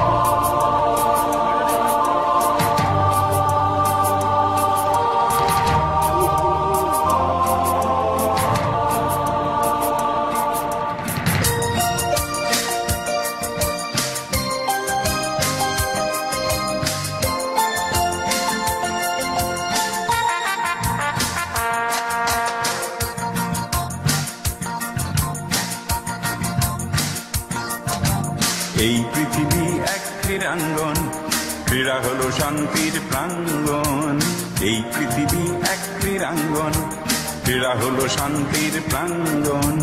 এই পৃথিবী এক ক্রীড়াঙ্গন, ক্রীড়া হলো শান্তির প্রাঙ্গণ। এই পৃথিবী এক ক্রীড়াঙ্গন, ক্রীড়া হলো শান্তির প্রাঙ্গণ।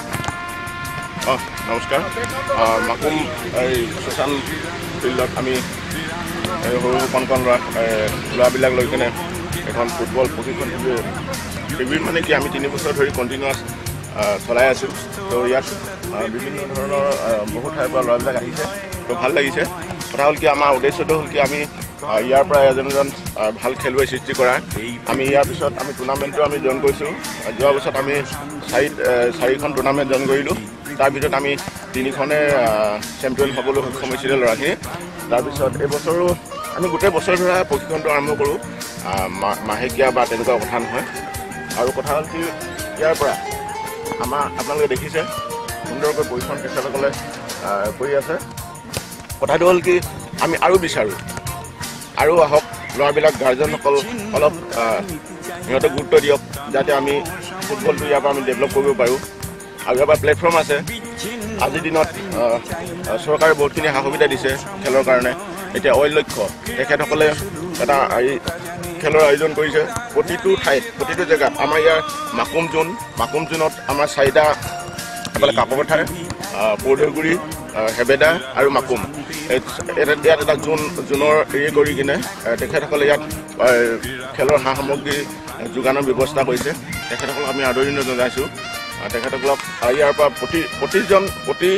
নমস্কাৰ। মাকুম এই শ্মশান ফিল্ডত আমি সৰু কণ কণ ল'ৰাবিলাক লৈ কিনে এখন ফুটবল প্ৰশিক্ষণ শিবিৰ মানে কি আমি 3 বছৰ ধৰি কণ্টিনিউৱাছ চলাই আছোঁ। তো ইয়াত বিভিন্ন ধৰণৰ বহুত ঠাইৰ পৰা ল'ৰাবিলাক আহিছে, তো ভাল লাগিছে। কথা হ'ল কি আমাৰ উদ্দেশ্যটো হ'ল কি আমি ইয়াৰ পৰা এজন ভাল খেলুৱৈ সৃষ্টি কৰা। আমি ইয়াৰ পিছত আমি টুৰ্ণামেণ্টটো আমি জইন কৰিছোঁ। যোৱা বছৰত আমি 4খন টুৰ্ণামেণ্ট জইন কৰিলোঁ। তাৰ ভিতৰত আমি 3খনে চেম্পিয়ন হ'বলৈ সক্ষম হৈছিলে ল'ৰাখিনি। তাৰপিছত এইবছৰো আমি গোটেই বছৰ ধৰা প্ৰশিক্ষণটো আৰম্ভ কৰোঁ, মাহেকীয়া বা তেনেকুৱা কথা নহয়। আৰু কথা হ'ল কি ইয়াৰ পৰা আপোনালোকে দেখিছে সুন্দৰকৈ প্ৰশিক্ষণ তেখেতসকলে কৰি আছে। কথাটো হ'ল কি আমি আৰু বিচাৰোঁ আৰু আহক ল'ৰাবিলাক, গাৰ্জেনসকল অলপ সিহঁতে গুৰুত্ব দিয়ক যাতে আমি ফুটবলটো ইয়াৰ পৰা আমি ডেভেলপ কৰিব পাৰোঁ। আৰু ইয়াৰ পৰা প্লেটফৰ্ম আছে। আজিৰ দিনত চৰকাৰে বহুতখিনি সা সুবিধা দিছে খেলৰ কাৰণে। এতিয়া লক্ষ্য তেখেতসকলে এটা খেলৰ আয়োজন কৰিছে প্ৰতিটো ঠাইত, প্ৰতিটো জেগাত। আমাৰ ইয়াৰ মাকুম জোনত আমাৰ 4টা এফালে কাকপথাৰ, পৌধগুৰি, হেবেদা আৰু মাকুম। ইয়াত এটা জোনৰ কৰি কিনে তেখেতসকলে ইয়াত খেলৰ সা সামগ্ৰী যোগানৰ ব্যৱস্থা কৰিছে। তেখেতসকলক আমি আদৰণি জনাইছোঁ। তেখেতসকলক ইয়াৰ পৰা প্ৰতি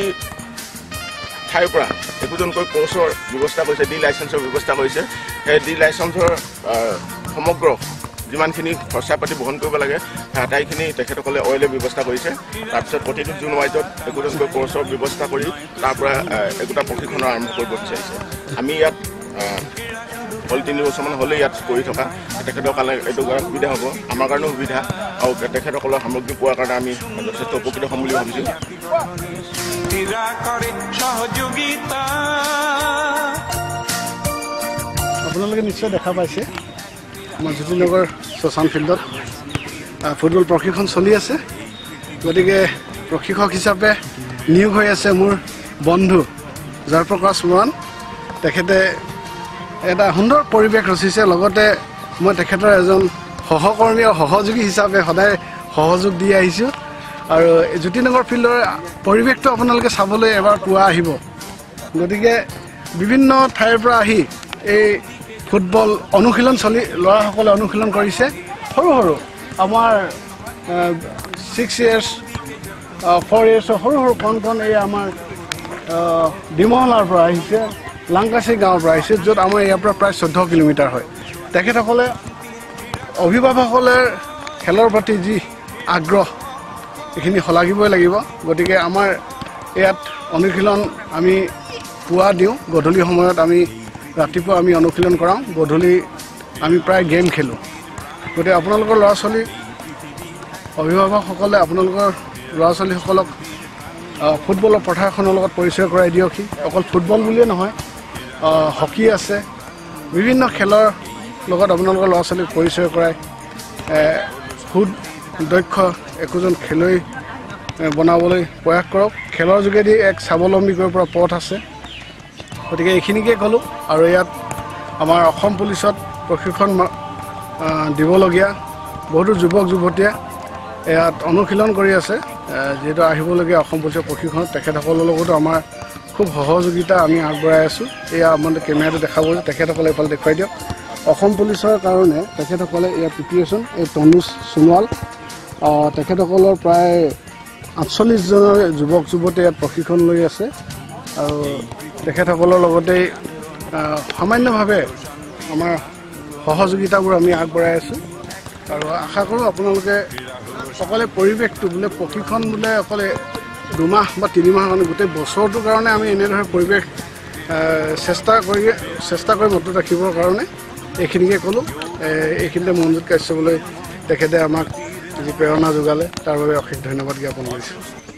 ঠাইৰ পৰা একোজনকৈ কোচৰ ব্যৱস্থা কৰিছে, ডি লাইচেঞ্চৰ ব্যৱস্থা কৰিছে। সেই ডি লাইচেঞ্চৰ সমগ্ৰ যিমানখিনি খৰচা পাতি বহন কৰিব লাগে সেই আটাইখিনি তেখেতসকলে অইলে ব্যৱস্থা কৰিছে। তাৰপিছত প্ৰতিটো জোন ৱাইজত একোজনকৈ কোচৰ ব্যৱস্থা কৰি তাৰ পৰা একোটা প্ৰশিক্ষণ আৰম্ভ কৰিব বিচাৰিছে। আমি ইয়াত 3 বছৰমান হ'লে ইয়াত কৰি থকা। তেখেতৰ কাৰণে এইটো সুবিধা হ'ব, আমাৰ কাৰণেও সুবিধা, আৰু তেখেতসকলৰ সামগ্ৰী পোৱাৰ কাৰণে আমি যথেষ্ট উপকৃত হ'ম বুলি ভাবিছোঁ। আপোনালোকে নিশ্চয় দেখা পাইছে আমাৰ জ্যোতিনগৰ শ্মশান ফিল্ডত ফুটবল প্ৰশিক্ষণ চলি আছে। গতিকে প্ৰশিক্ষক হিচাপে নিয়োগ হৈ আছে মোৰ বন্ধু জয়প্ৰকাশ বৰুৱা। তেখেতে এটা সুন্দৰ পৰিৱেশ ৰচিছে। লগতে মই তেখেতৰ এজন সহকৰ্মী আৰু সহযোগী হিচাপে সদায় সহযোগ দি আহিছোঁ। আৰু জ্যোতিনগৰ ফিল্ডৰ পৰিৱেশটো আপোনালোকে চাবলৈ এবাৰ পুৱা আহিব। গতিকে বিভিন্ন ঠাইৰ পৰা আহি এই ফুটবল অনুশীলন ল'ৰাসকলে অনুশীলন কৰিছে। সৰু আমাৰ 6 years 4 yearsৰ সৰু কণ এই আমাৰ ডিমহলাৰ পৰা আহিছে, লাংকাচি গাঁৱৰ পৰা আহিছে, য'ত আমাৰ ইয়াৰ পৰা প্ৰায় 14 কিলোমিটাৰ হয়। তেখেতসকলে অভিভাৱকসকলে খেলৰ প্ৰতি যি আগ্ৰহ এইখিনি শলাগিবই লাগিব। গতিকে আমাৰ ইয়াত অনুশীলন আমি পুৱা দিওঁ, গধূলি সময়ত ৰাতিপুৱা আমি অনুশীলন কৰাওঁ, গধূলি আমি প্ৰায় গেম খেলোঁ। গতিকে আপোনালোকৰ ল'ৰা ছোৱালী অভিভাৱকসকলে আপোনালোকৰ ল'ৰা ছোৱালীসকলক ফুটবলৰ পথাৰখনৰ লগত পৰিচয় কৰাই দিয়কহি। অকল ফুটবল বুলিয়ে নহয়, হকী আছে, বিভিন্ন খেলৰ লগত আপোনালোকৰ ল'ৰা ছোৱালীক পৰিচয় কৰাই সুদক্ষ একোজন খেলুৱৈ বনাবলৈ প্ৰয়াস কৰক। খেলৰ যোগেদি এক স্বাৱলম্বী কৰিব পৰা পথ আছে। গতিকে এইখিনিকে ক'লোঁ। আৰু ইয়াত আমাৰ অসম পুলিচত প্ৰশিক্ষণ দিবলগীয়া বহুতো যুৱক যুৱতীয়ে ইয়াত অনুশীলন কৰি আছে। যিহেতু আহিবলগীয়া অসম পুলিচৰ প্ৰশিক্ষণত তেখেতসকলৰ লগতো আমাৰ খুব সহযোগিতা আমি আগবঢ়াই আছোঁ। এয়া আপোনালোকে কেমেৰাটো দেখাব, তেখেতসকলে এইফালে দেখুৱাই দিয়ক। অসম পুলিচৰ কাৰণে তেখেতসকলে ইয়াৰ প্ৰিপেৰেশ্যন, এই তনুজ সোণোৱাল, তেখেতসকলৰ প্ৰায় 48জনৰ যুৱক যুৱতীয়ে ইয়াত প্ৰশিক্ষণ লৈ আছে। আৰু তেখেতসকলৰ লগতেই সামান্যভাৱে আমাৰ সহযোগিতাবোৰ আমি আগবঢ়াই আছোঁ। আৰু আশা কৰোঁ আপোনালোকে সকলে পৰিৱেশটো বোলে প্ৰশিক্ষণ বোলে অকলে 2 মাহ বা 3 মাহৰ কাৰণে, গোটেই বছৰটোৰ কাৰণে আমি এনেদৰে পৰিৱেশ চেষ্টা কৰি মনত ৰাখিবৰ কাৰণে এইখিনিকে ক'লোঁ এইখিনিতে মনজুত কাশ্যপলৈ তেখেতে আমাক যি প্ৰেৰণা যোগালে তাৰ বাবে অশেষ ধন্যবাদ জ্ঞাপন কৰিছোঁ